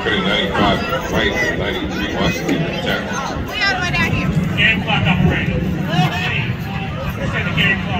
Putting 95 right and 93 Washington attack. We all the way down here. Game clock operator. Say the game clock.